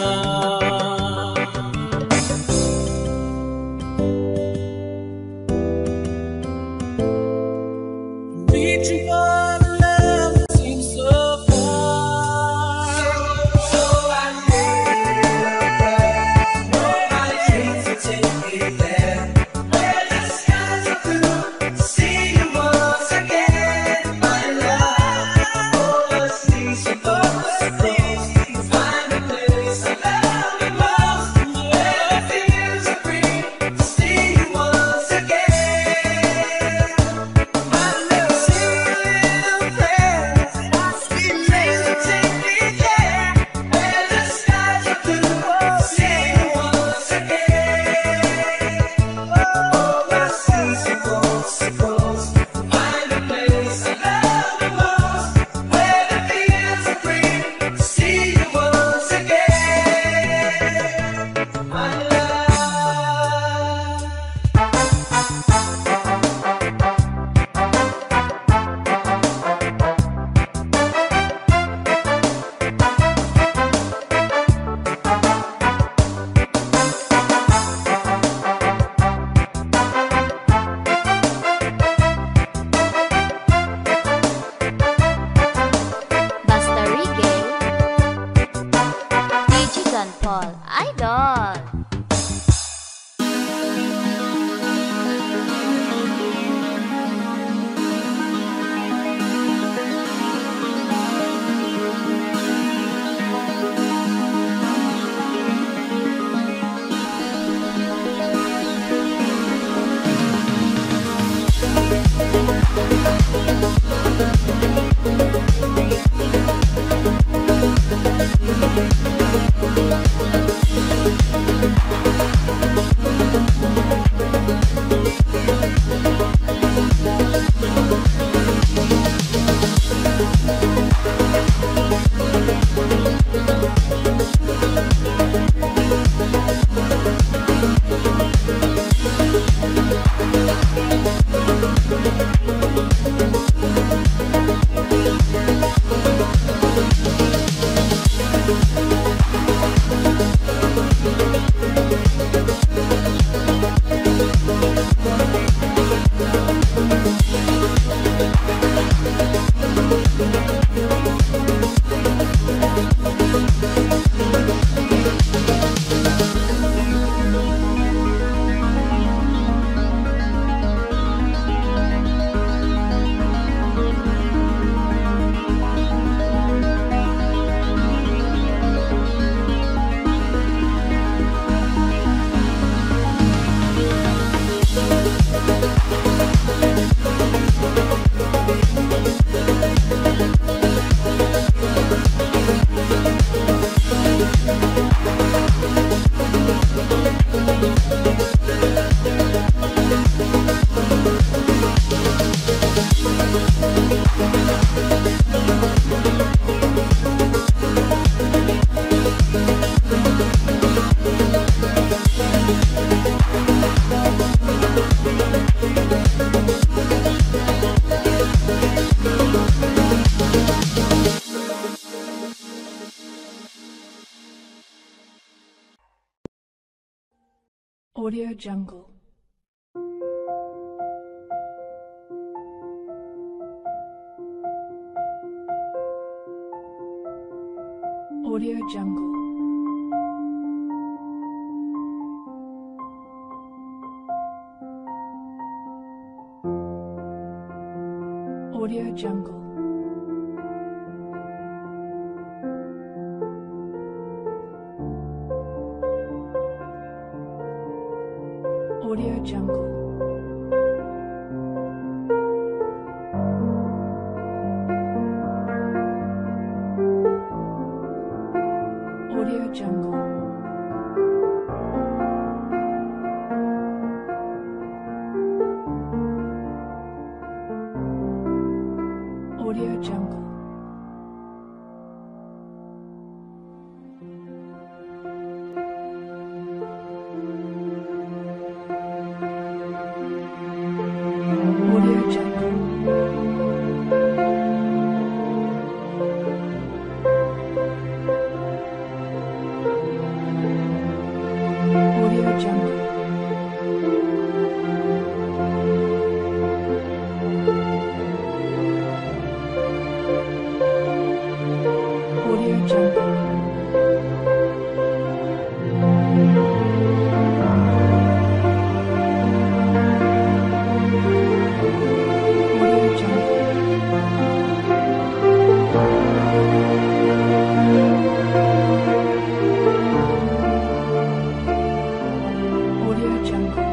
Reaching for the love that seems so far. So I live, know my dreams will take me there. Where the skies are blue, see you once again, my love. Overseas from coast to coast, find a place I love the most. Where the fields are green, see you once again, my love. Sing a little prayer, sweet dreams will take me there. Where the skies are blue, see you once again. Overseas from coast to coast, find a place I love the most. Where the fields are green, see you once again, my love. Basta Reggae, D J Don Paul, Idol. Audio Jungle. Audio Jungle. Audio Jungle. Audio Jungle. Audio Jungle. Audio Jungle. Audio Jungle. Audio Jungle. Audio Jungle. Audio Jungle. Audio Jungle.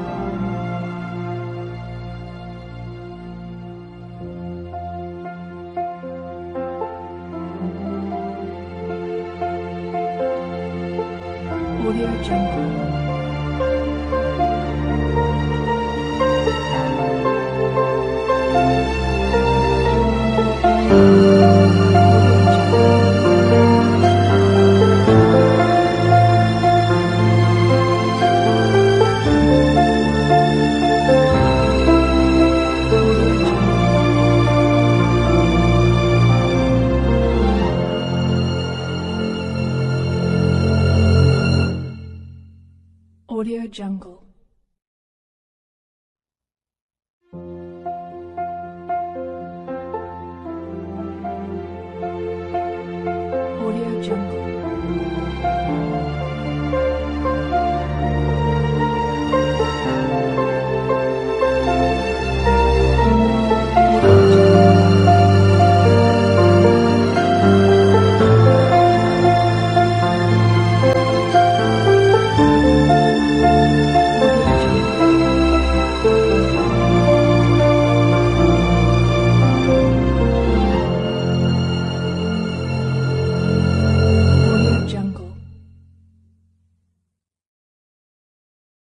Audio Jungle. Audio Jungle.